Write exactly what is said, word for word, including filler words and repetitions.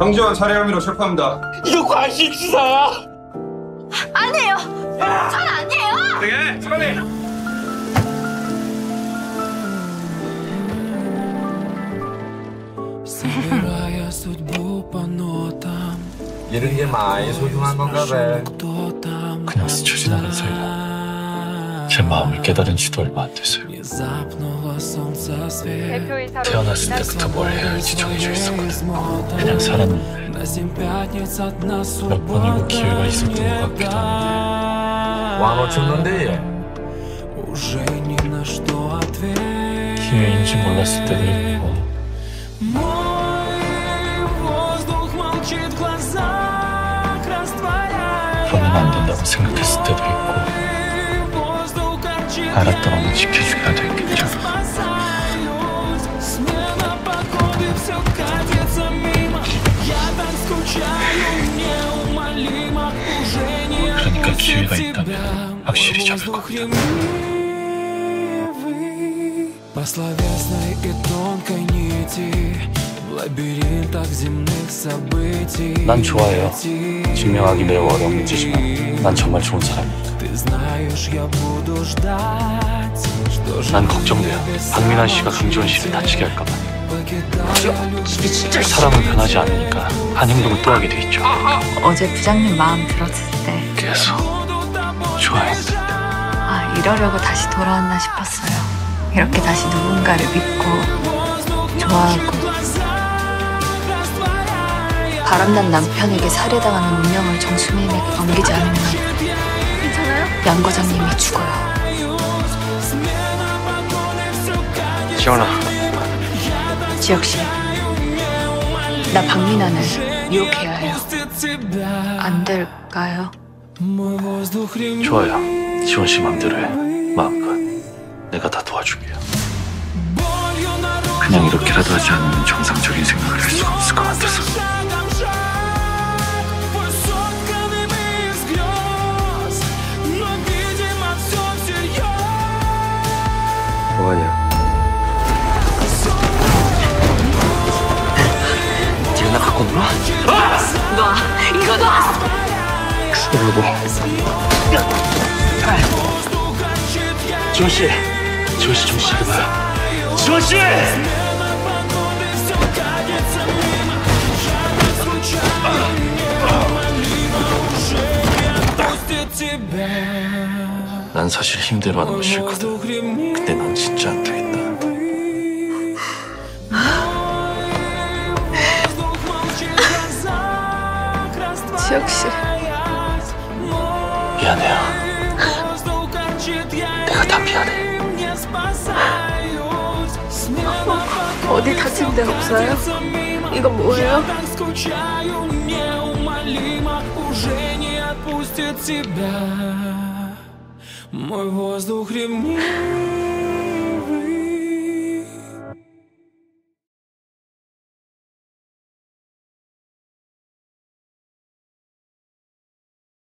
정지원 살해 혐의로 체포합니다. 이거 관심치사야? 아니에요. 전 아니에요. 되게 사람이. 이런 게 많이 소중한 건가 봐. 그냥 스쳐 지나간 사이라 제 마음을 깨달은 지도 얼마 안 됐어요. 태어났을 때부터 뭘 해야 할지 정해져 있었거든. 그냥 살았는데 몇 번이고 기회가 있었던 것 같기도 한데 와 놓쳤는데 얘. 기회인지 몰랐을 때도 있고 그러면 안 된다고 생각했을 때도 있고 알았다가는 지켜줘야 되겠죠. 그러니까 기회가 있다면 확실히 잡을 거거든. 난 좋아해요. 증명하기 매우 어려운 문제지만 난 정말 좋은 사람입니다. 난 걱정돼요. 박민환 씨가 강지원 씨를 다치게 할까 봐. 사람은 변하지 않으니까 한 행동을 또 하게 돼 있죠. 어제 부장님 마음 들었을 때 계속 좋아했는데 아, 이러려고 다시 돌아왔나 싶었어요. 이렇게 다시 누군가를 믿고 좋아하고 바람난 남편에게 살해당하는 운명을 정수민에게 넘기지 않으면 괜찮아요? 양 과장님이 죽어요. 지원아, 지혁씨, 나 박민환을 유혹해야 해요. 안 될까요? 좋아요. 지원 씨 맘대로 해. 마음껏. 내가 다 도와줄게요. 그냥 이렇게라도 하지 않으면 정상적인 생각을 할 수가 없을 것 같아서. 뭐하냐? 지금 나 갖고 놀아? 놔! 이거 놔! 여보. 지원 씨, 지원 씨 정신 차려봐요. 지원 씨! 난 사실 힘들어하는 거 싫거든. 근데 난 진짜 안 되겠다. 지혁씨, 미안해요. 내가 다 미안해. 어디 다친 데 없어요? 이거 뭐예요? Мой воздух ремни.